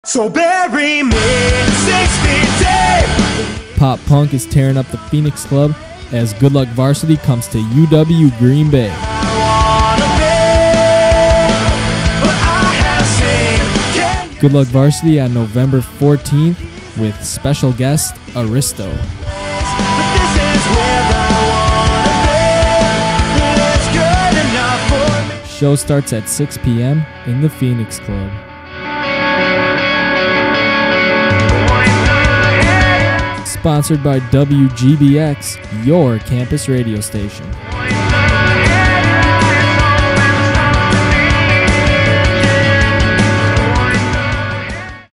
So bury me 6 feet deep. Pop punk is tearing up the Phoenix Club as Good Luck Varsity comes to UW Green Bay. Good Luck Varsity on November 14th with special guest Aristo. Show starts at 6 p.m. in the Phoenix Club. Sponsored by WGBX, your campus radio station.